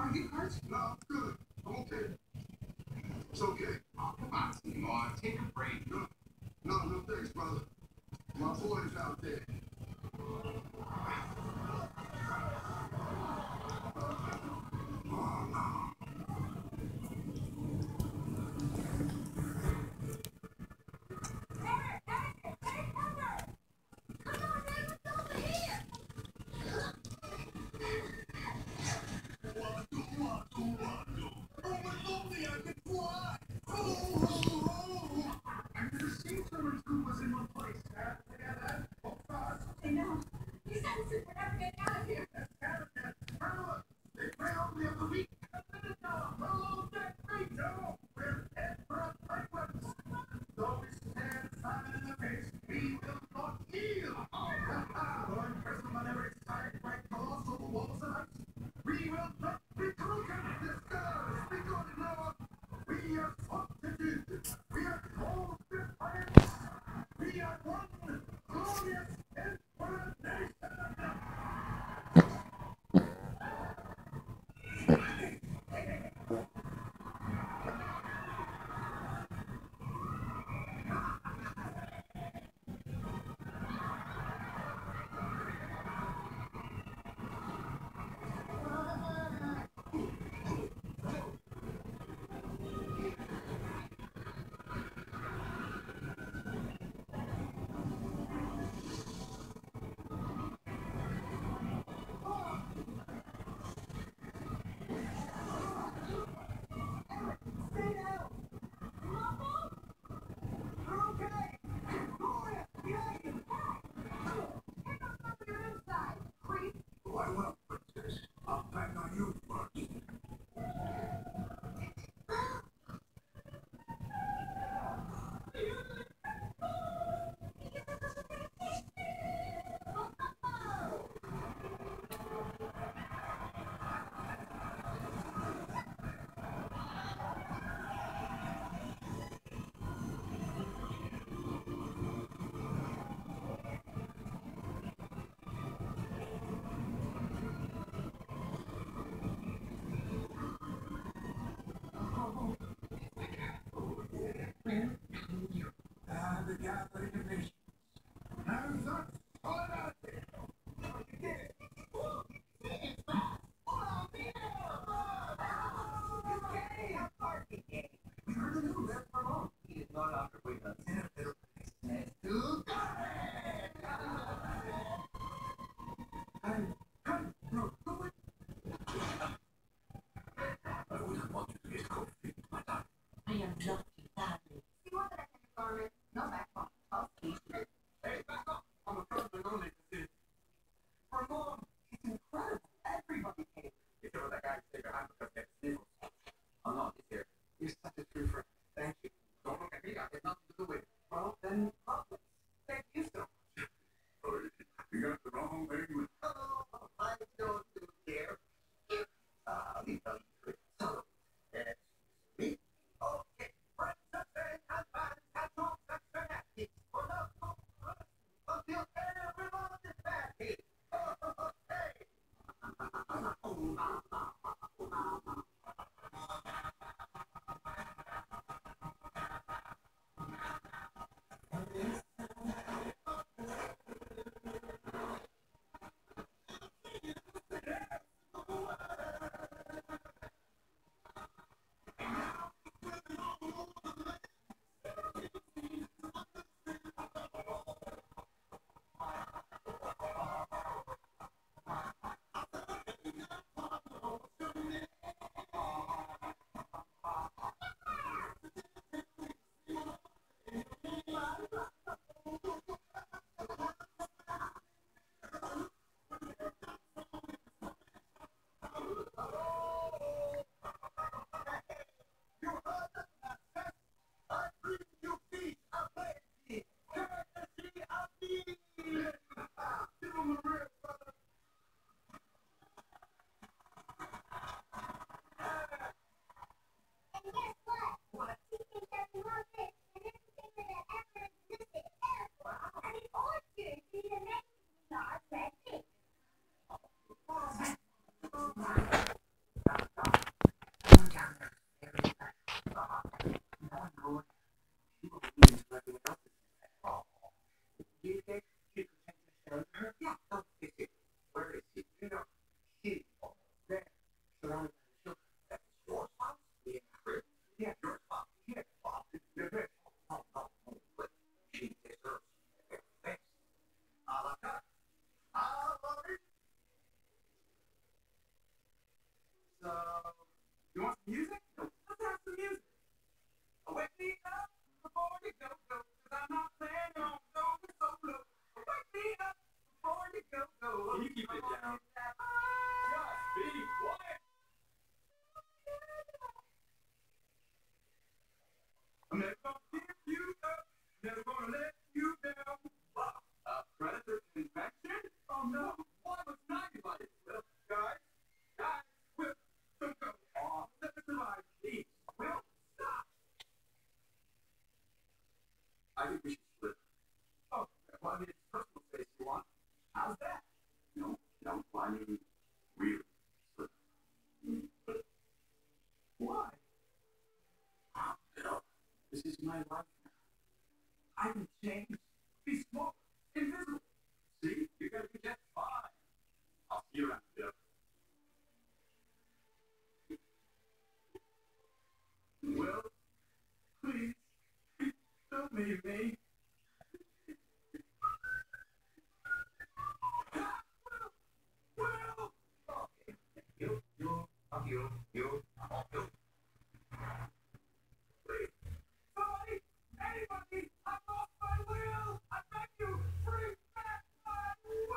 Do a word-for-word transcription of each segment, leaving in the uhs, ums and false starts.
Are you hurt? No, I'm good. I'm okay. It's okay. Oh, come on, Timon. Take a break. No, no, no thanks, brother. My boy's out there. You want some music? No. Let's have some music. Wake me up before you go, go, cause I'm not planning on going solo. Wake me up before you go, go. Can you keep it down? Just be quiet. I'm never gonna give you up, never gonna let you down. What? A predator convention? Oh no, why was ninety-body? Well, guys, guys, will, don't go off. Let me survive, please. Will, stop. I think we should split. Oh, well, I mean, it's personal space you want. How's that? No, no, I mean, really split. Why? Oh, no. This is my life now. I can change, be small, invisible. See, you're gonna be just fine. I'll see you around, Jeff. Well, please, don't leave me. Well, okay, you, you, you, you, you. Please, somebody, anybody, I lost my will. I beg you, bring back my will.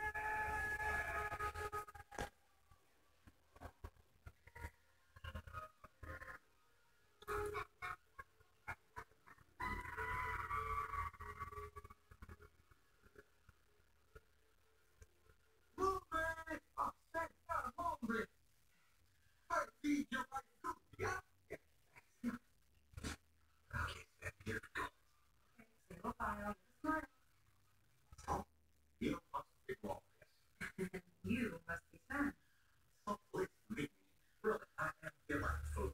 Moving, upset, I'm hungry. I feed you my food, yeah? Okay, then here we go. Single file, smart. Oh, you must be wrong, yes. You must be sad. So please leave me. Really, I am your food.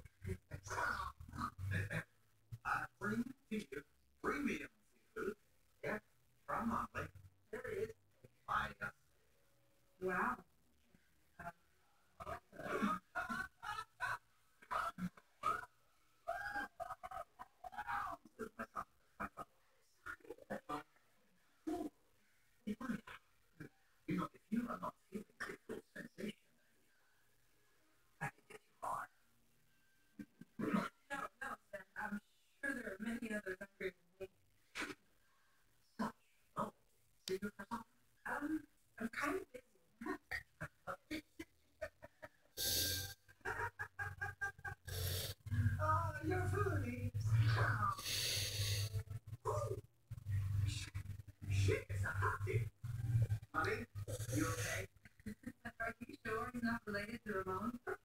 I bring to you premium seafood. Yeah, from Motley. There is by us. Wow. You know, if you are not feeling the full sensation, I can get you on. No, no, Sam. I'm sure there are many others hungry than me. Such. Oh, see you for something. Um, I'm kind of busy. Oh, you're foodie. Wow. Ooh. Shit, it's a hot day. Honey, you okay? Are you sure he's not related to Ramon?